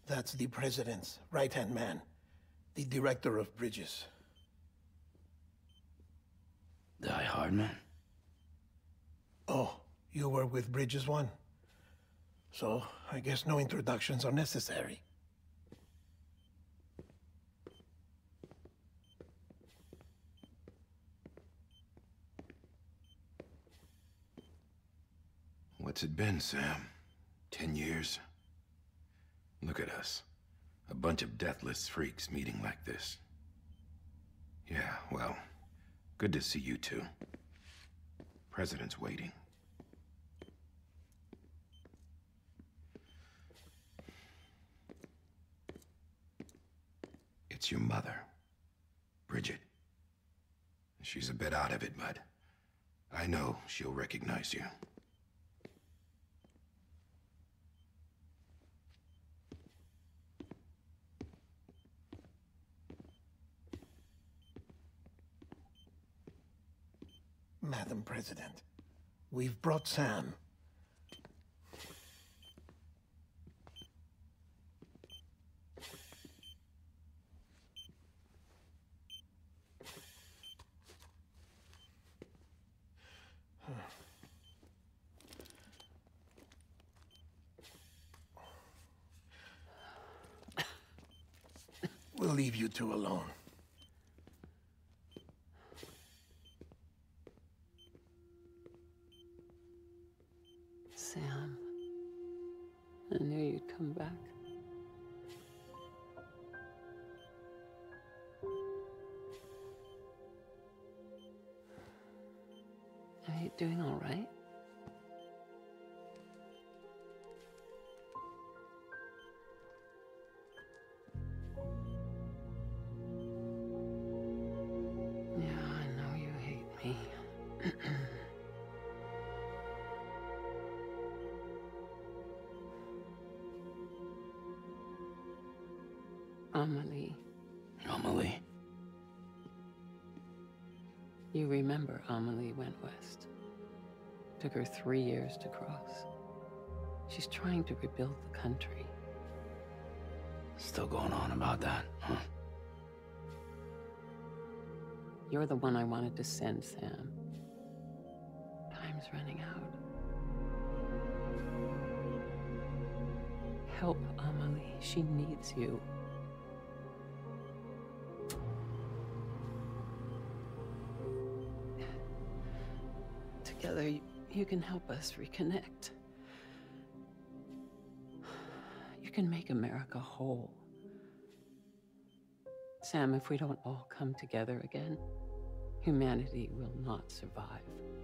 That's the president's right-hand man, the director of bridges. Die Hard man? Oh, you were with Bridges 1? So, I guess no introductions are necessary. What's it been, Sam? 10 years? Look at us. A bunch of deathless freaks meeting like this. Yeah, well, good to see you two. President's waiting. It's your mother, Bridget. She's a bit out of it, but I know she'll recognize you. Madam President, we've brought Sam. We'll leave you two alone. Sam, I knew you'd come back. Are you doing all right? Yeah, I know you hate me. Amelie. Amelie? You remember Amelie went west. Took her 3 years to cross. She's trying to rebuild the country. Still going on about that, huh? You're the one I wanted to send, Sam. Time's running out. Help Amelie. She needs you. Together, you can help us reconnect. You can make America whole. Sam, if we don't all come together again, humanity will not survive.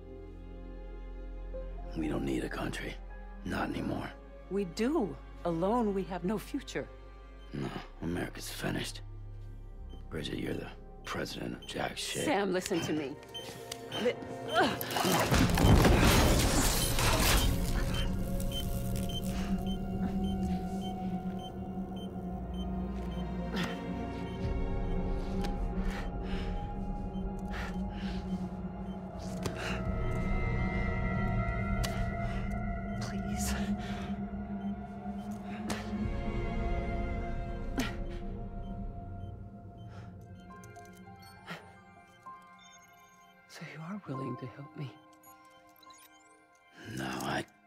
We don't need a country. Not anymore. We do. Alone, we have no future. No, America's finished. Bridget, you're the president of jack shit. Sam, listen to me. Please. So you are willing to help me? No,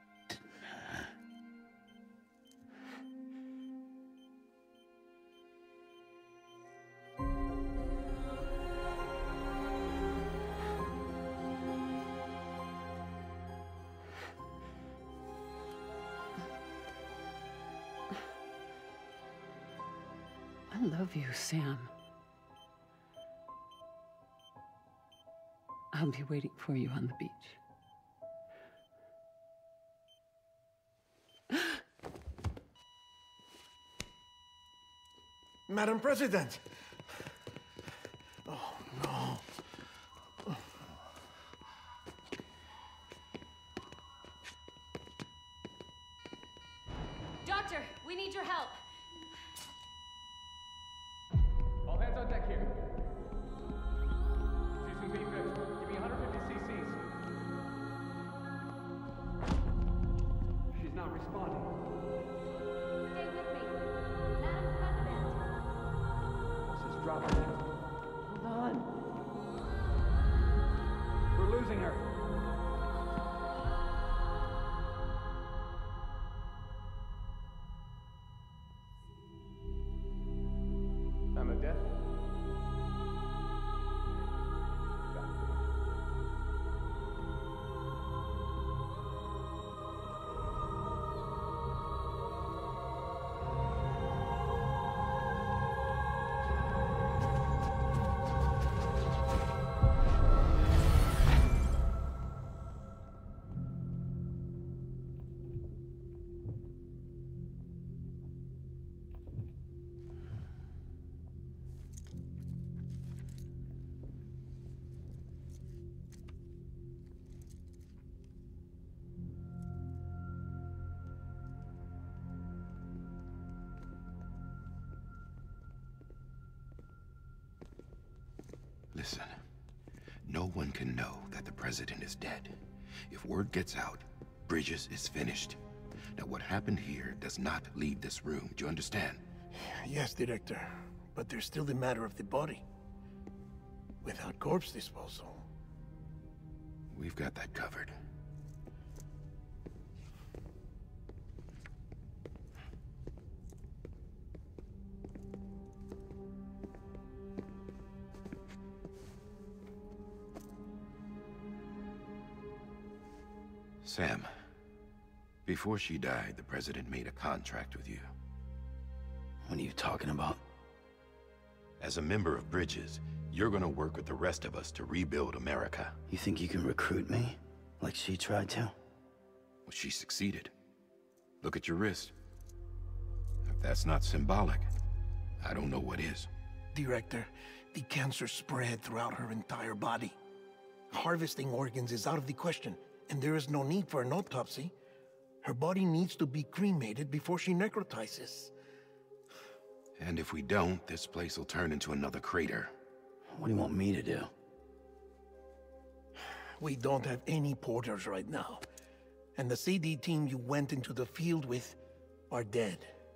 I love you, Sam. I'll be waiting for you on the beach. Madam President! Oh, no. Doctor, we need your help. All hands on deck here. Season B-5, give me 150 cc's. She's not responding. Stay with me. dropping it. Hold on. We're losing her. I'm a death. Listen, no one can know that the president is dead. If word gets out, Bridges is finished. Now, what happened here does not leave this room. Do you understand? Yes, Director. But there's still the matter of the body. Without corpse disposal. We've got that covered. Sam, before she died, the president made a contract with you. What are you talking about? As a member of Bridges, you're gonna work with the rest of us to rebuild America. You think you can recruit me? Like she tried to? Well, she succeeded. Look at your wrist. If that's not symbolic, I don't know what is. Director, the cancer spread throughout her entire body. Harvesting organs is out of the question, and there is no need for an autopsy. Her body needs to be cremated before she necrotizes. And if we don't, this place will turn into another crater. What do you want me to do? We don't have any porters right now. And the CD team you went into the field with are dead.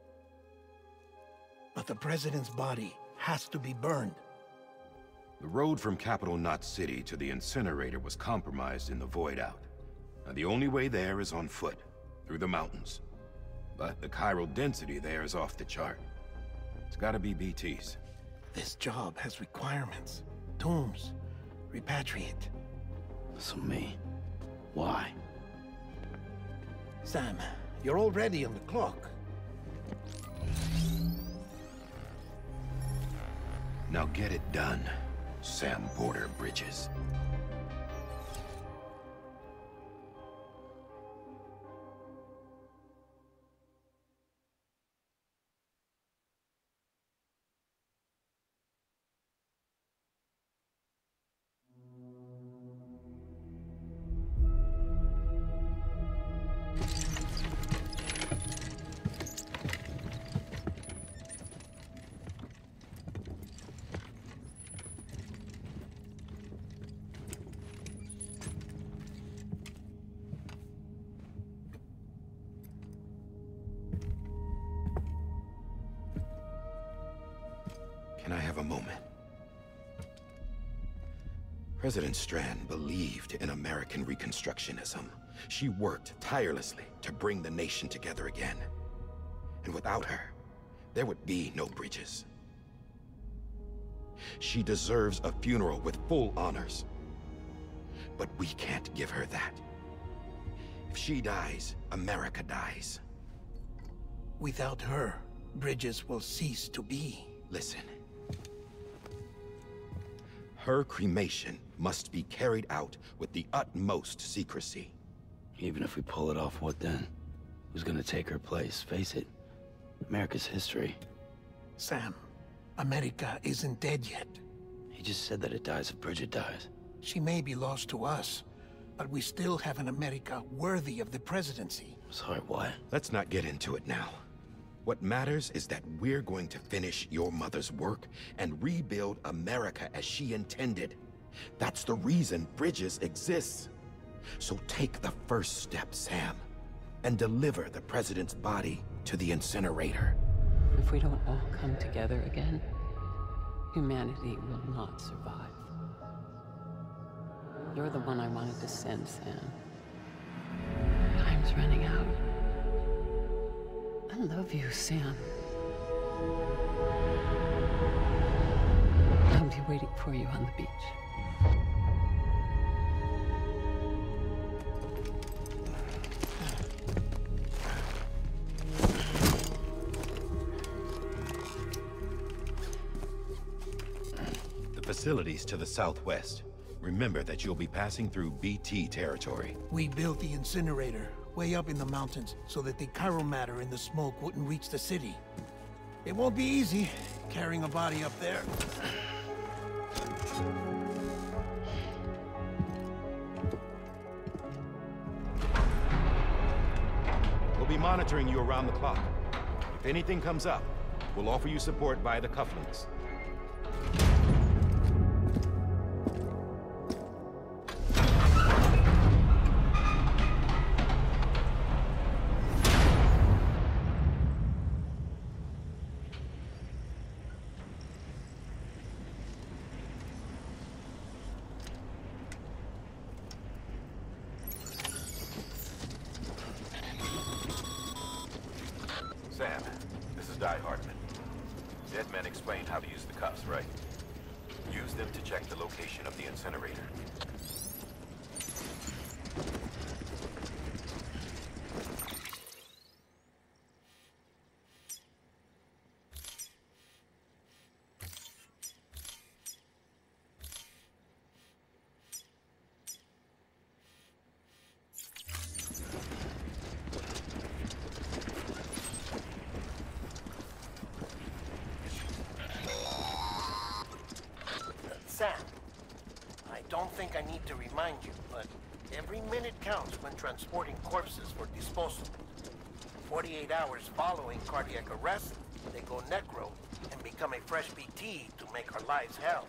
But the president's body has to be burned. The road from Capital Knot City to the incinerator was compromised in the void out. Now, the only way there is on foot, through the mountains. But the chiral density there is off the chart. It's gotta be BTs. This job has requirements. Tombs. Repatriate. So me? Why? Sam, you're already on the clock. Now get it done, Sam Porter Bridges. Can I have a moment? President Strand believed in American Reconstructionism. She worked tirelessly to bring the nation together again. And without her, there would be no Bridges. She deserves a funeral with full honors. But we can't give her that. If she dies, America dies. Without her, Bridges will cease to be. Listen. Her cremation must be carried out with the utmost secrecy. Even if we pull it off, what then? Who's gonna take her place? Face it, America's history. Sam, America isn't dead yet. He just said that it dies if Bridget dies. She may be lost to us, but we still have an America worthy of the presidency. Sorry, what? Let's not get into it now. What matters is that we're going to finish your mother's work and rebuild America as she intended. That's the reason Bridges exists. So take the first step, Sam, and deliver the president's body to the incinerator. If we don't all come together again, Humanity will not survive. You're the one I wanted to send, Sam. Time's running out. I love you, Sam. I'll be waiting for you on the beach. The facilities to the southwest. Remember that you'll be passing through BT territory. We built the incinerator way up in the mountains so that the chiral matter in the smoke wouldn't reach the city. It won't be easy carrying a body up there. We'll be monitoring you around the clock. If anything comes up, we'll offer you support via the cufflinks. Sam, this is Di Hartman. Dead men explained how to use the cuffs, right? Use them to check the location of the incinerator. Sam, I don't think I need to remind you, but every minute counts when transporting corpses for disposal. 48 hours following cardiac arrest, they go necro and become a fresh BT to make our lives hell.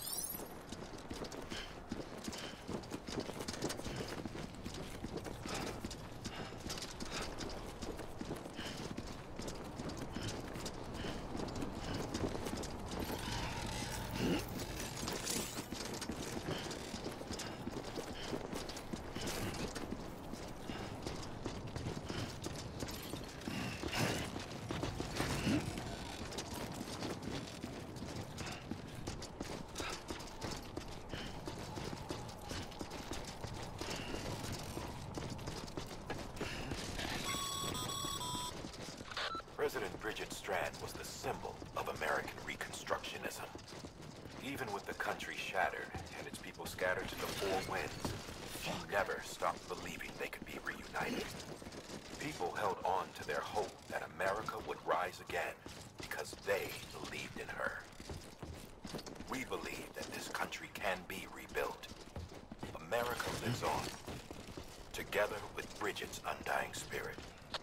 President Bridget Strand was the symbol of American Reconstructionism. Even with the country shattered and its people scattered to the four winds, she never stopped believing they could be reunited. People held on to their hope that America would rise again because they believed in her. We believe that this country can be rebuilt. America lives on, together with Bridget's undying spirit.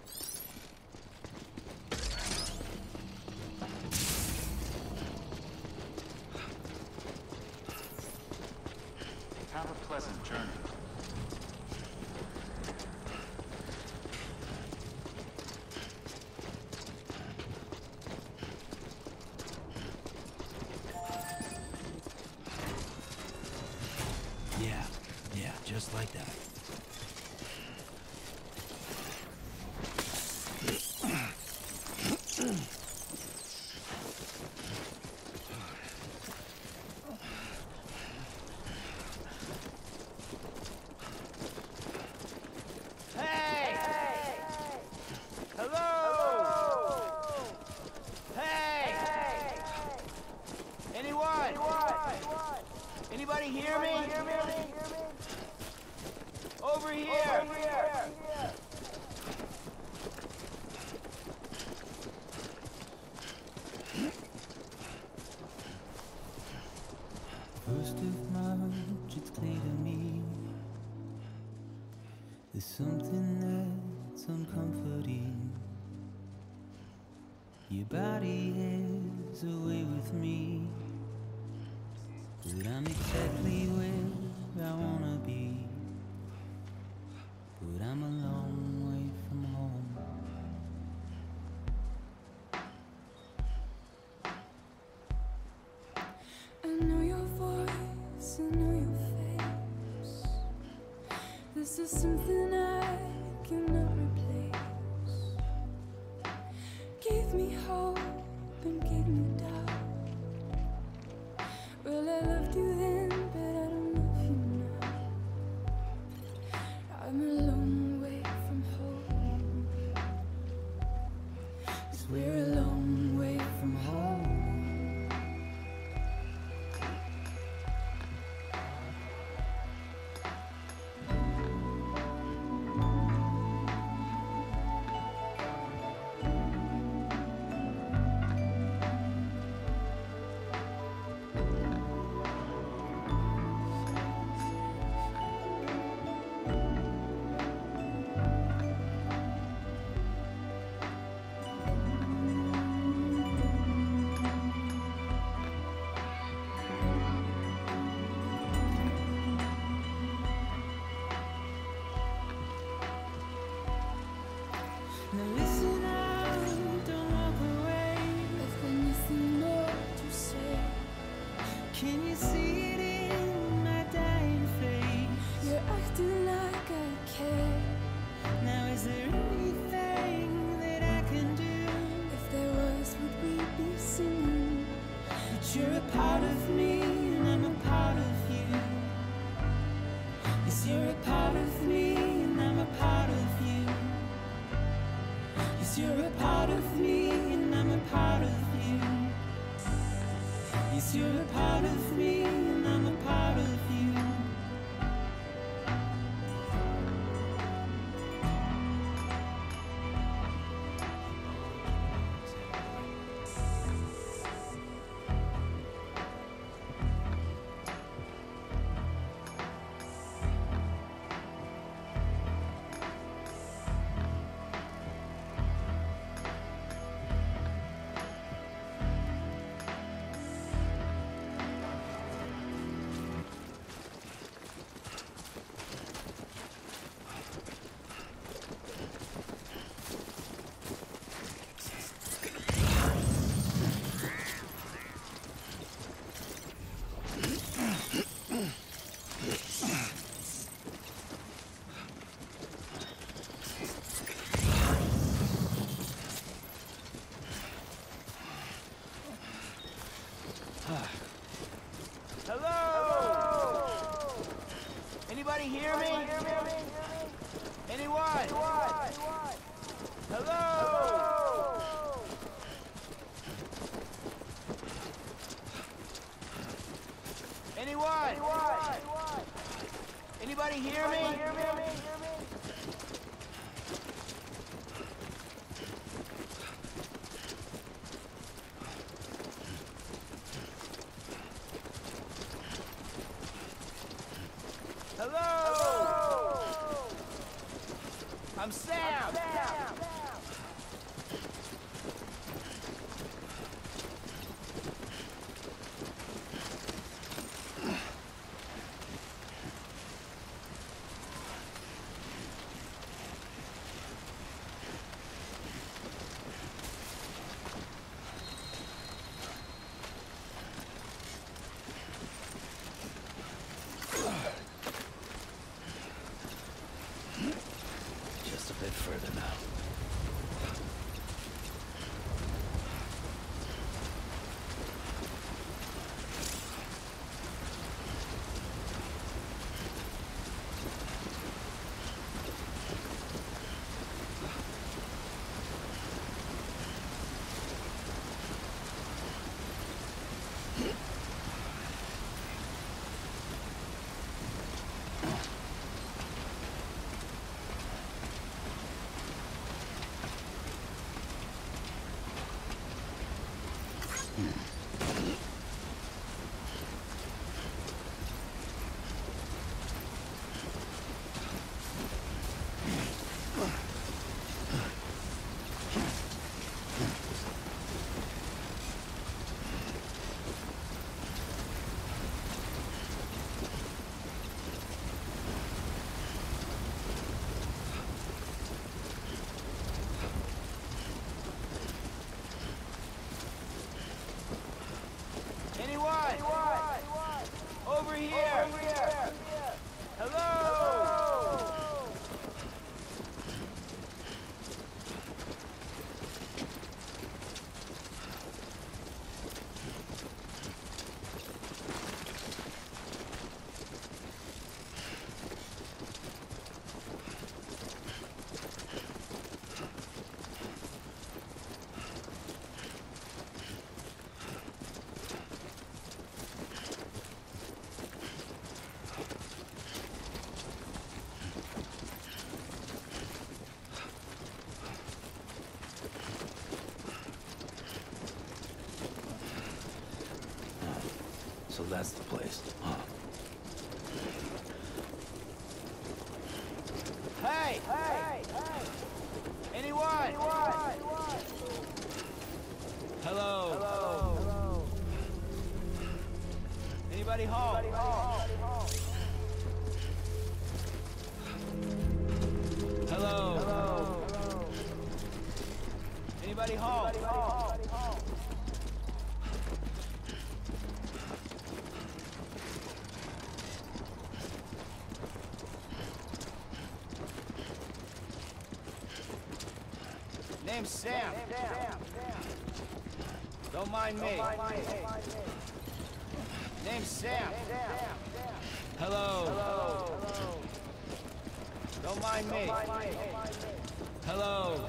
Have a pleasant journey. Yeah, just like that. Anybody hear me? Over here! First of March, it's clear to me there's something that's uncomforting. Your body is away with me, but I'm exactly where I wanna be. But I'm a long way from home. hope and gave me doubt. Well, I loved you then, but I don't love you now. I'm a long way from home. 'Cause we're a long way from home. Now listen out, don't walk away. I've got nothing more to say. Can you see it in my dying face? You're acting like I care. Now is there anything that I can do? If there was, would we be singing? That you're a part of me and I'm a part of you. Yes, you're a part of me and I'm a part of you. Yes, you're a part of me and I'm a part of you. Yes, you're a part of me and I'm a part of you. Hello? Anybody hear me? Anyone? Hello? Anyone? Anybody hear me? Hello? I'm Sam. Just a bit further now. So that's the place, huh? Hey! Anyone? Hello. Anybody home? Hello. Anybody home? Name's Sam. Don't mind me. Name's Sam. Hello. Don't mind me. Hello.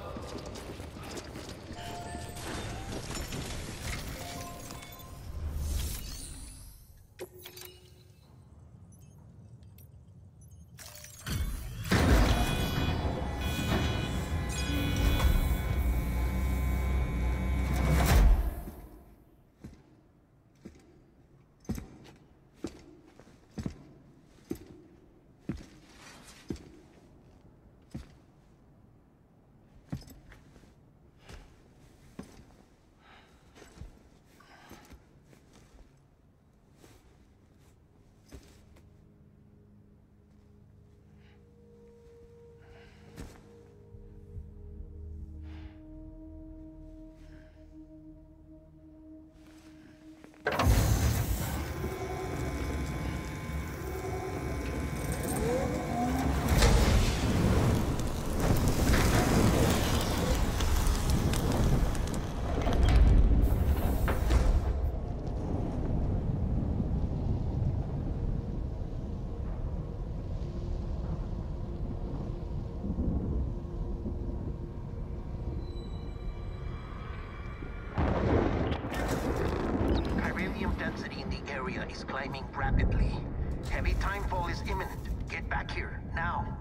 Density in the area is climbing rapidly. Heavy timefall is imminent. Get back here, now.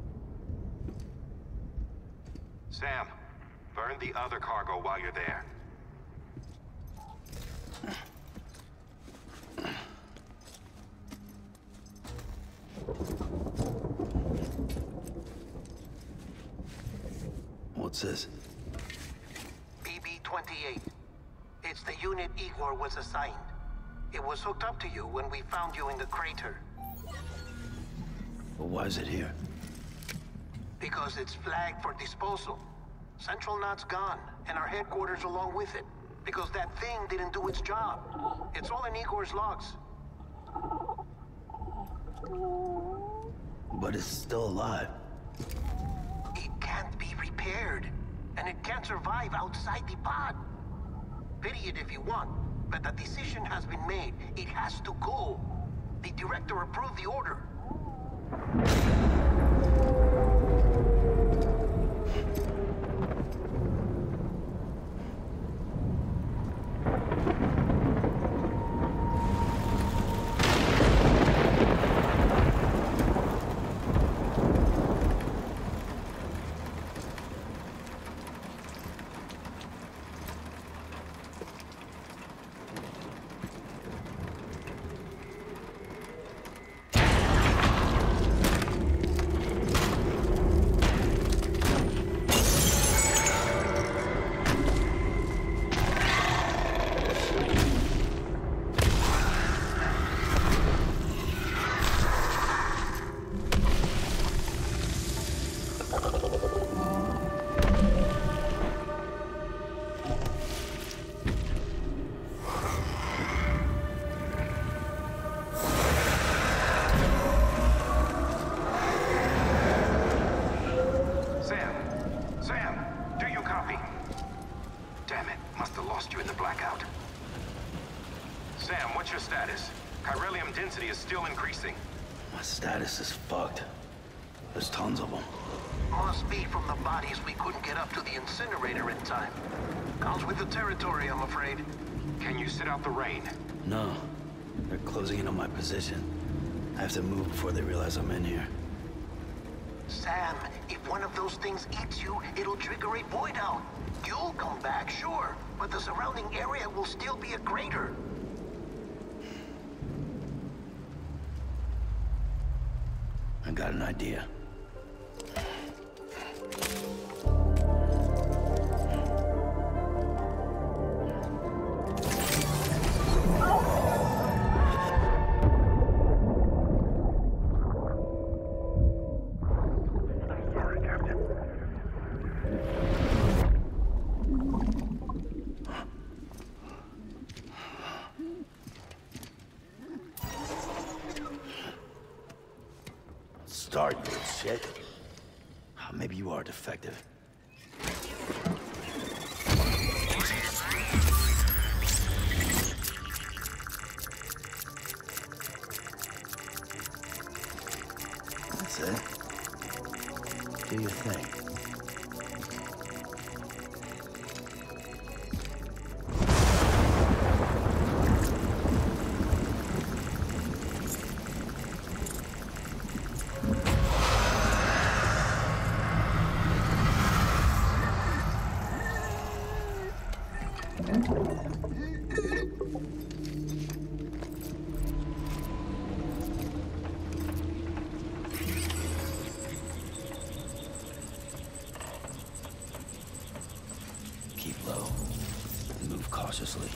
Sam, burn the other cargo while you're there. What's this? BB-28. It's the unit Igor was assigned. It was hooked up to you when we found you in the crater. But why is it here? Because it's flagged for disposal. Central Knot's gone, and our headquarters along with it. Because that thing didn't do its job. It's all in Igor's logs. But it's still alive. It can't be repaired, and it can't survive outside the pod. Pity it if you want, but the decision has been made. It has to go. The director approved the order. Density is still increasing. My status is fucked. There's tons of them. Must be from the bodies we couldn't get up to the incinerator in time. Comes with the territory, I'm afraid. Can you sit out the rain? No. They're closing in on my position. I have to move before they realize I'm in here. Sam, if one of those things eats you, it'll trigger a void out. You'll come back, sure, but the surrounding area will still be a crater. I got an idea. Start, you little shit. Maybe you are defective. That's it. Do your thing. Keep low and move cautiously.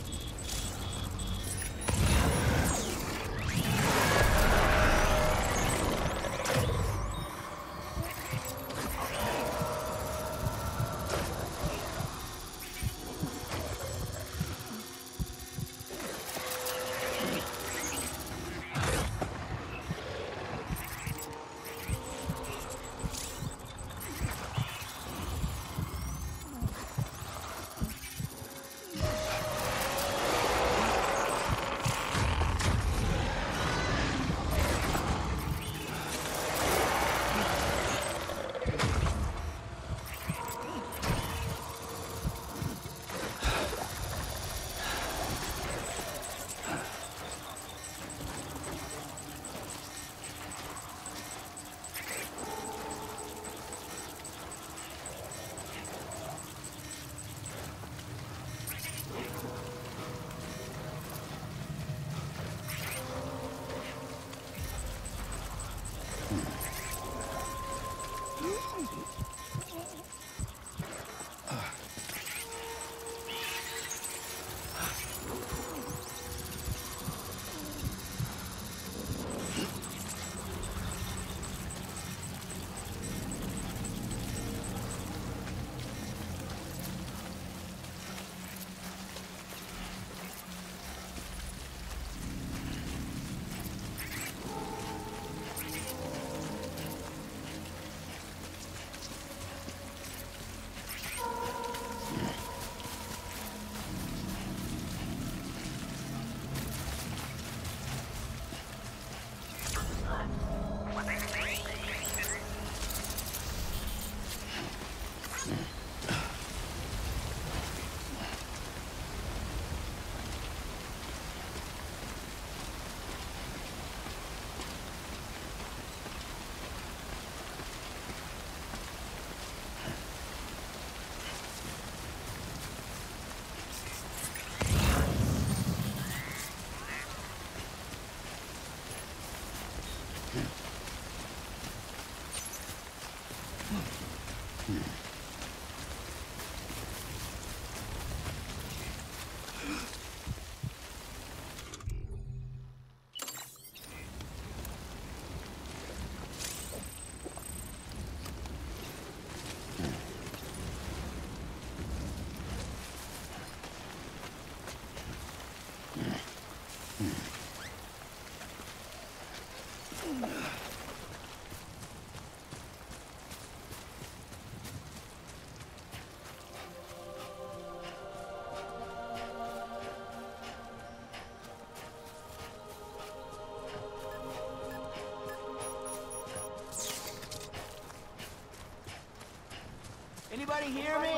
Anybody hear me?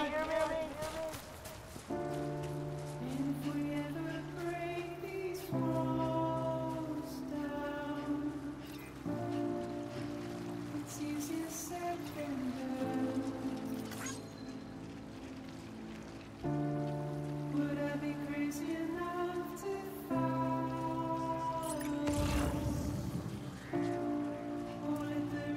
If we ever break these walls down, it's easier said than done. Would I be crazy enough to follow? Or let the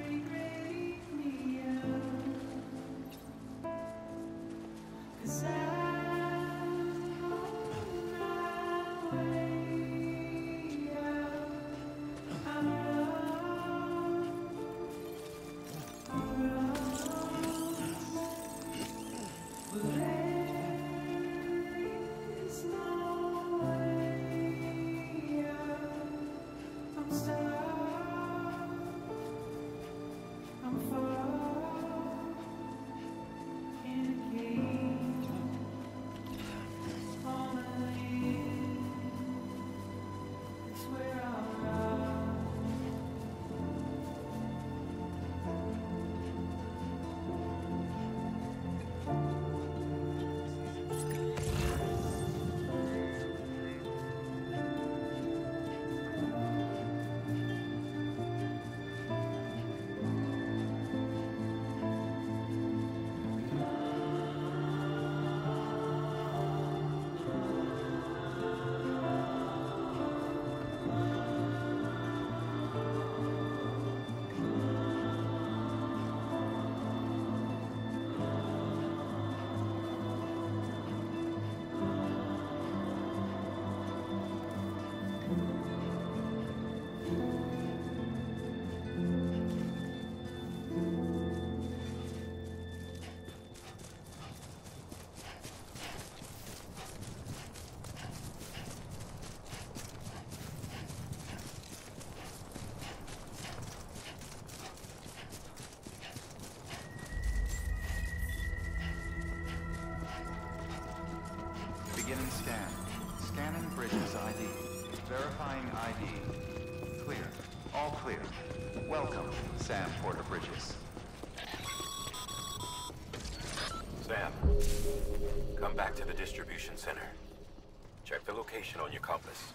Beginning scan. Scanning Bridget's ID. Verifying ID. Clear. All clear. Welcome, Sam Porter Bridges. Sam, come back to the distribution center. Check the location on your compass.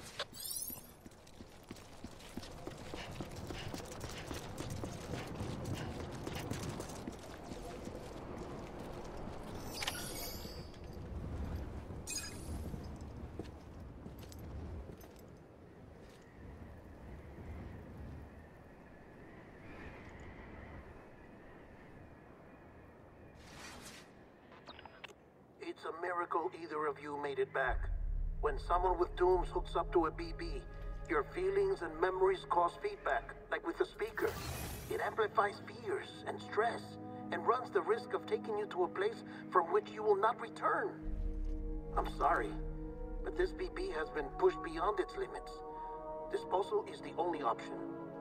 It's a miracle either of you made it back. When someone with dooms hooks up to a BB, your feelings and memories cause feedback, like with a speaker. It amplifies fears and stress, and runs the risk of taking you to a place from which you will not return. I'm sorry, but this BB has been pushed beyond its limits. Disposal is the only option.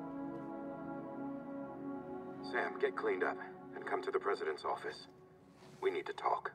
Sam, get cleaned up and come to the President's office. We need to talk.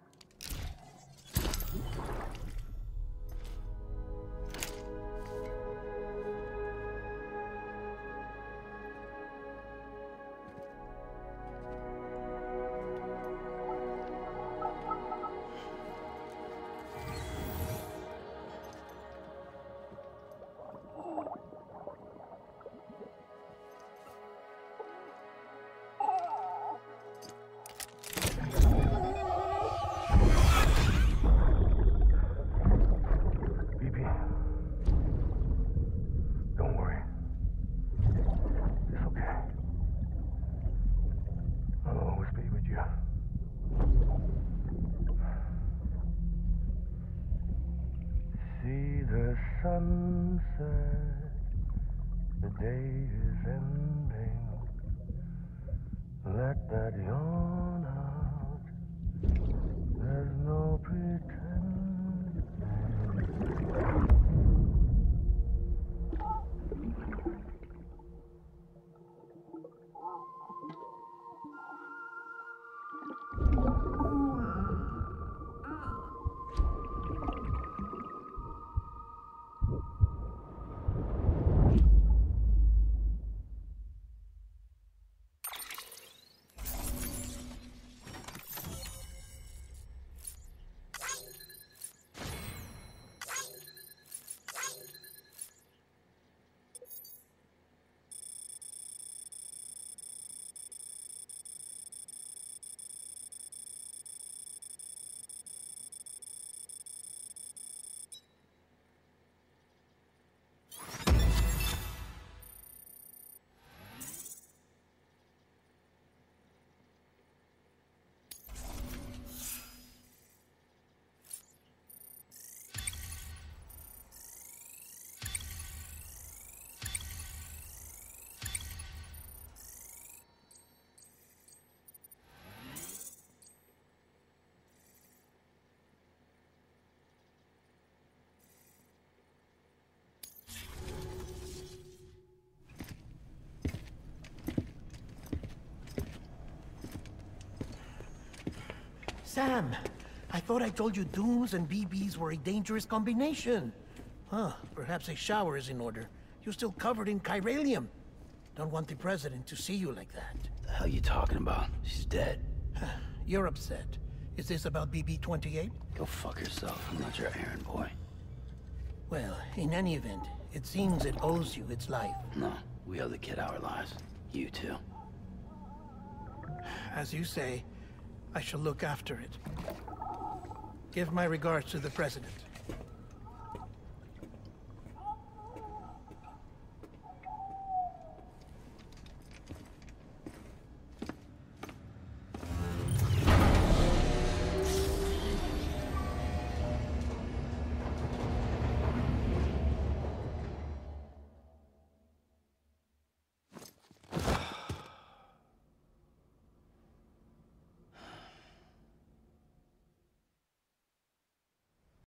Sunset, the day is ending. Let that yawn out. There's no pretending. Sam, I thought I told you dooms and BBs were a dangerous combination. Huh, perhaps a shower is in order. You're still covered in chiralium. Don't want the President to see you like that. The hell you talking about? She's dead. You're upset. Is this about BB-28? Go fuck yourself. I'm not your errand boy. Well, in any event, it seems it owes you its life. No, we owe the kid our lives. You too. As you say, I shall look after it. Give my regards to the President.